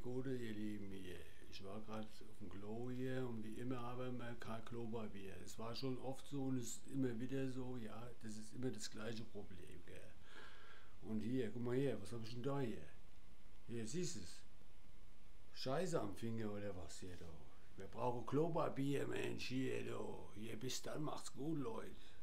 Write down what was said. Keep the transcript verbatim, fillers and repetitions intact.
Gute, ihr Lieben hier. Ich war gerade auf dem Klo hier und wie immer haben wir kein Klopapier. Es war schon oft so und es ist immer wieder so, ja, das ist immer das gleiche Problem, gell. Und hier, guck mal hier, was habe ich denn da hier? Hier, siehst du es? Scheiße am Finger oder was hier, da. Wir brauchen Klopapier, Mensch, hier, da. Hier, bis dann, macht's gut, Leute.